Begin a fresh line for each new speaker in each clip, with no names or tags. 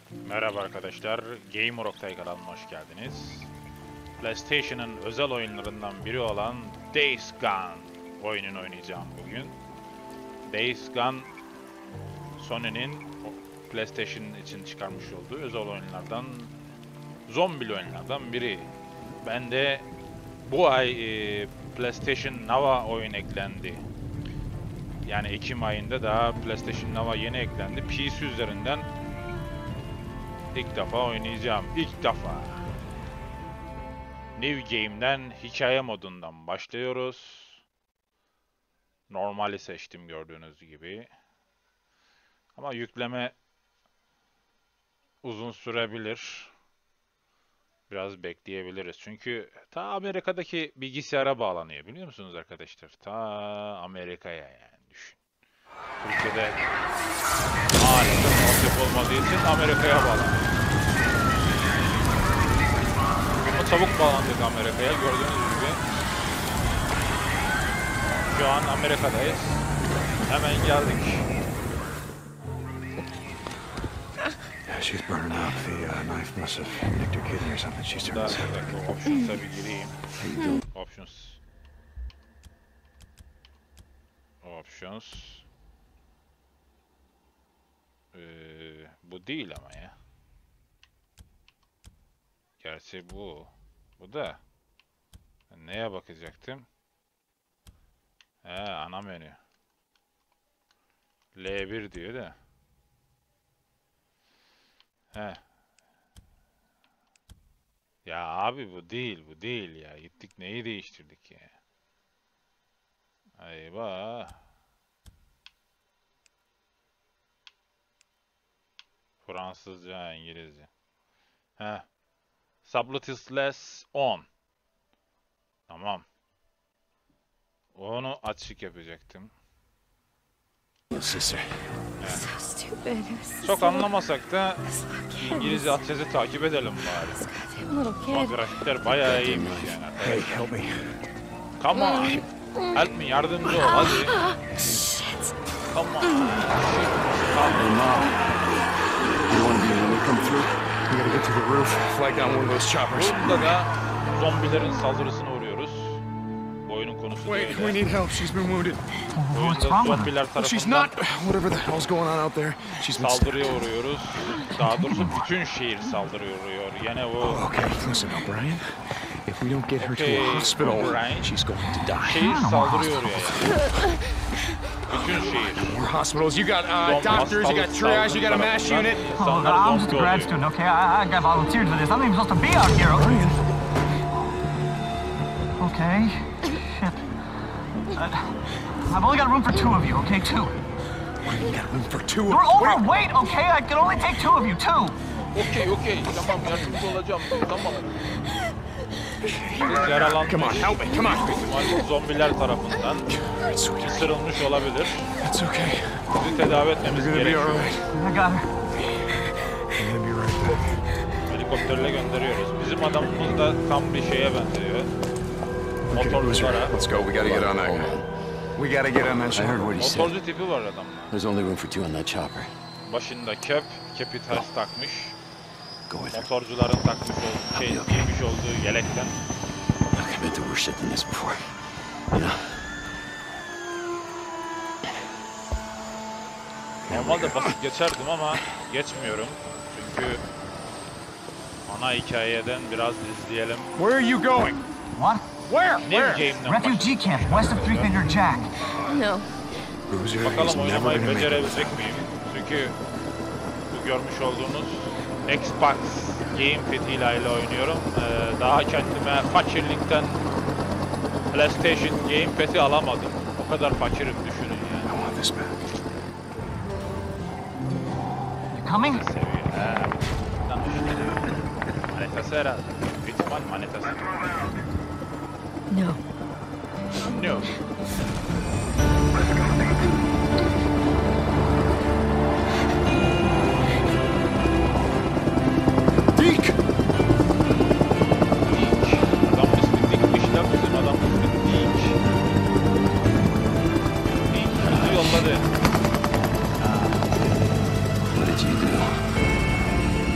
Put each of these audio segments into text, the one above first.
Merhaba arkadaşlar, Gamer Oktay kanalına hoş geldiniz. PlayStation'ın özel oyunlarından biri olan Days Gone oyununu oynayacağım bugün. Days Gone, Sony'nin PlayStation için çıkarmış olduğu özel oyunlardan, zombili oyunlardan biri. Ben de bu ay PlayStation Now oyun eklendi. Yani Ekim ayında da PlayStation Now yeni eklendi. PC üzerinden İlk defa oynayacağım. İlk defa. New Game'den hikaye modundan başlıyoruz. Normali seçtim gördüğünüz gibi. Ama yükleme uzun sürebilir. Biraz bekleyebiliriz. Çünkü ta Amerika'daki bilgisayara bağlanıyor. Biliyor musunuz arkadaşlar? Ta Amerika'ya yani düşün. Türkiye'de maalesef altyapı olmadığı için Amerika'ya bağlanıyor. Ama çabuk bağlandık Amerika'ya gördüğünüz gibi. Şu an Amerika'dayız. Hemen geldik.
She's burning up. The knife must have nicked her kidney or something. She's turning sick.
Options'a bir gireyim. Options. Options. Bu değil ama ya. Gerçi bu. Bu da. Neye bakacaktım? Ana menü. L1 diyor da. Ya abi bu değil, bu değil ya. Gittik neyi değiştirdik ya. Eyvah. Fransızca, İngilizce. Subtitles on. Tamam. Onu açık yapacaktım. Çok anlamasak da İngilizce altyazı takip edelim bari. Ama grafikler bayağı iyiymiş yani.
Hey, help me.
Come on. Help me, yardımcı ol hadi. Come on.
Hey, Mom. You want to be when we come through? We gotta get to the roof. Flag down one of those choppers.
Burada da zombilerin saldırısına uğruyoruz. Bu oyunun konusu
Wait, we
böyle.
need help. She's been wounded.
Oyunda zombiler
She's not.
tarafından
Whatever the hell's going on out there. She's been.
saldırıya uğruyoruz. Daha doğrusu bütün şehir saldırıya uğruyor. Yani o
Okay, listen, O'Brien. If we don't get her to
Okay,
a hospital,
O'Brien.
she's going to die.
şehir saldırıyor yani. Bütün şehir.
More hospitals. You got doctors. You got triage. You got a mass unit.
İnsanlar
I'm just
zombi
a grad
oluyor.
student, okay? I got volunteered for this. I'm not even supposed to be out here.
O'Brien.
Okay. Shit. I've only got room for two of you, okay? Two.
We got room for two.
You're overweight, okay? I can only take two of you, two.
Okey. Tamam yardımcı olacağım. Tamam. Yaralanmış.
Come on, help me. Come on.
İhtimalle zombiler tarafından
Alright, sweetheart.
ısırılmış olabilir.
That's okay.
Bizi tedavi etmemiz
You're gonna be
gerekiyor.
alright.
I got her.
You're gonna be right back.
Helikopterle gönderiyoruz. Bizim adamımız da tam bir şeye benziyor.
Okay, Boozer,
Motorculara.
let's go. We gotta get on that.
Hold on.
We gotta get on that
I
ship.
heard what he said.
Motorcu tipi var adamda.
There's only room for two on that chopper.
Başında kepi ters takmış.
Go with her.
Motorcuların takmış olduğu giymiş olduğu yelekten.
Look, I've been through worse shit than this before. You know?
Normalde basit geçerdim ama geçmiyorum. Çünkü ana hikayeden biraz izleyelim.
Where are you going?
What?
Where?
New Game'den
Refugee camp, west of Three Finger Jack.
No.
Boozer, he's
Bakalım
never
oynamayı
gonna make it.
becerebilecek miyim? Çünkü bu görmüş olduğunuz Xbox Gamepad ile oynuyorum. Daha kendime fakirlikten PlayStation Gamepad'i alamadım. O kadar fakirim düşünün yani.
I want this back.
You coming?
Seviye. Lan işte. Manetası herhalde. Büyük ihtimal manetası.
No.
No.
Deke!
Adam ismi dikmişler, bizim adam ismi dik. Dik bizi yolladı.
What did you do?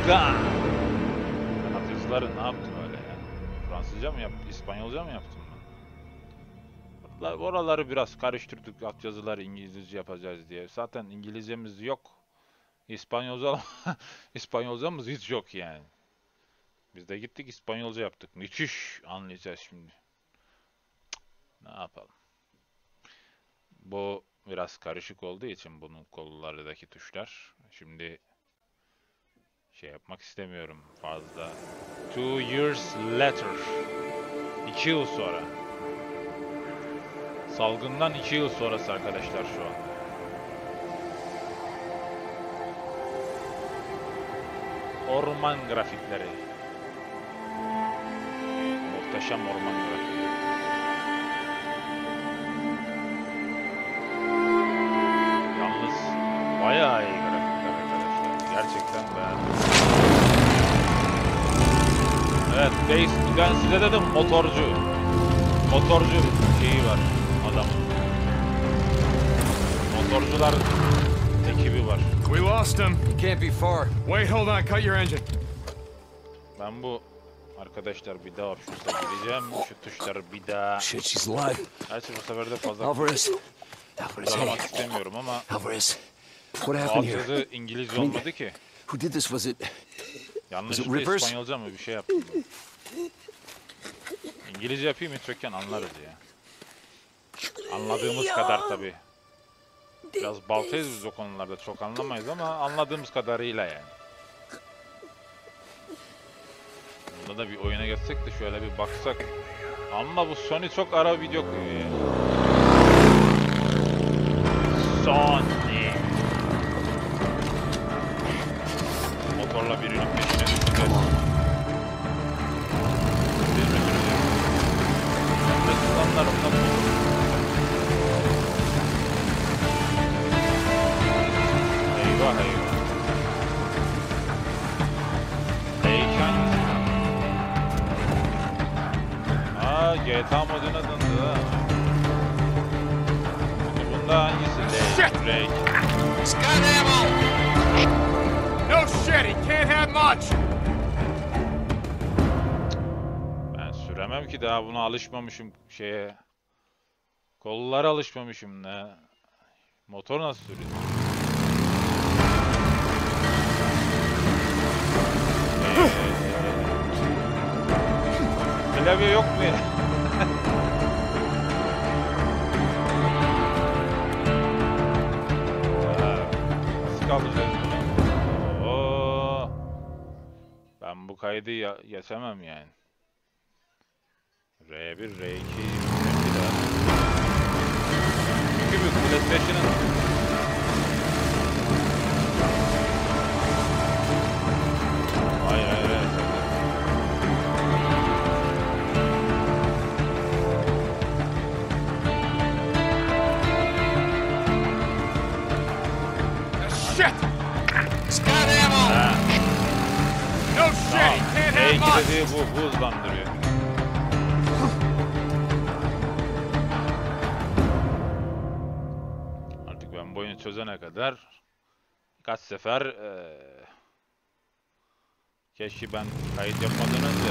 Gone. Kanat yazıları ne yaptım öyle ya? Fransızca mı yaptım? İspanyolca mı yaptım ben? Oraları biraz karıştırdık. Alt yazıları İngilizce yapacağız diye. Zaten İngilizcemiz yok. İspanyolca İspanyolcamız hiç yok yani. Biz de gittik İspanyolca yaptık. Müthiş anlayacağız şimdi. Ne yapalım? Bu biraz karışık olduğu için bunun kollarındaki tuşlar. Şimdi şey yapmak istemiyorum fazla. 2 years later. 2 yıl sonra. Salgından 2 yıl sonrası arkadaşlar şu an. Orman grafikleri. Muhteşem orman grafikleri. Yalnız bayağı iyi grafikler arkadaşlar. Gerçekten beğendim. Evet, Days Gone size dedim motorcu. Motorcu şeyi var adam. Motorcular ekibi var.
We lost him.
Can't be far.
Wait, hold on. Cut your engine.
Ben bu arkadaşlar bir daha ofise gireceğim. Şu tuşları bir daha.
Shit, she's alive.
Gerçi bu sefer de fazla
Alvarez. Alvarez, hey.
kullanmak istemiyorum ama
Alvarez. What
alt
happened here?
yazı İngilizce olmadı ki.
Who did this? Was it...
Yanlışlıkla
Rivers?
İspanyolca mı bir şey yaptım ben. İngilizce yapayım lütfen anlarız ya. Anladığımız kadar tabi. Biraz baltayız biz o konularda çok anlamayız ama anladığımız kadarıyla yani. Bunda da bir oyuna geçsek de şöyle bir baksak. Ama bu Sony çok ara video koyuyor ya. Sony. Motorla birinin peşine düşeceğiz. Restoranlarımda bu. Eyvah eyvah. Heyken. GTA moduna döndü ha. Şimdi bunda hangisi? Drake.
No shit, he can't have much.
Ben süremem ki daha buna alışmamışım şeye. Kollara alışmamışım ne. Motor nasıl sürüyor? Klavye yok mu ya? Nasıl kaldıracağız bunu? Oo. Ben bu kaydı geçemem yani. R1, R2, bir daha. Çünkü bu PlayStation'ın hayır hayır hayır.
Shit! Scout ammo!
Ha,
No shit, he can't have
R2
much.
dediği bu hızlandırıyor. Artık ben bu oyunu çözene kadar kaç sefer keşke ben kayıt yapmadan önce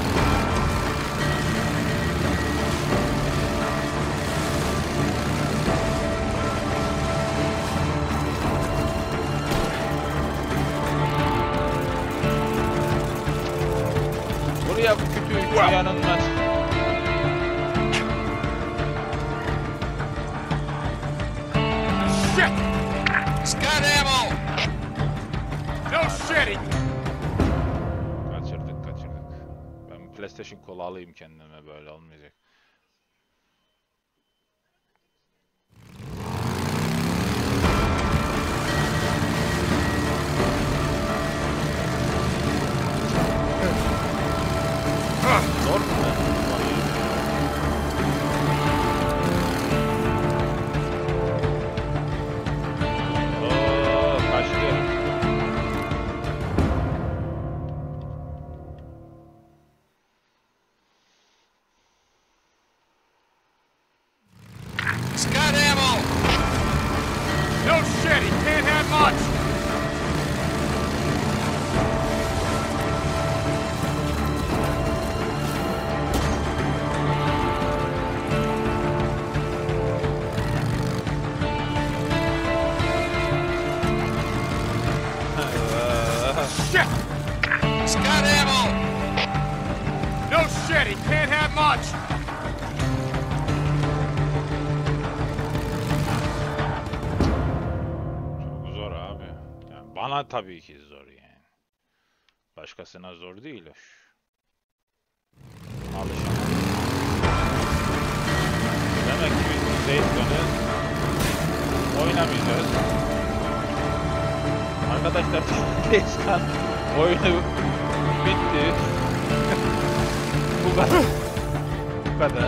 buraya kötü yanılmaz.
Shit! Scout ammo! No shit, he...
Kaçırdık. Ben PlayStation kolu alayım kendime böyle olmayacak. Zor mu? Oo, kaçtı. Bana tabii ki zor yani. Başkasına zor değil. Alışamam. Demek ki biz Days Gone'ı oynamayacağız. Arkadaşlar Days Gone oyunu bitti. Bu kadar. Bu kadar.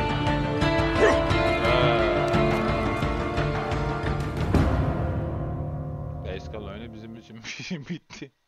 Days Gone oyunu bizim için bitti.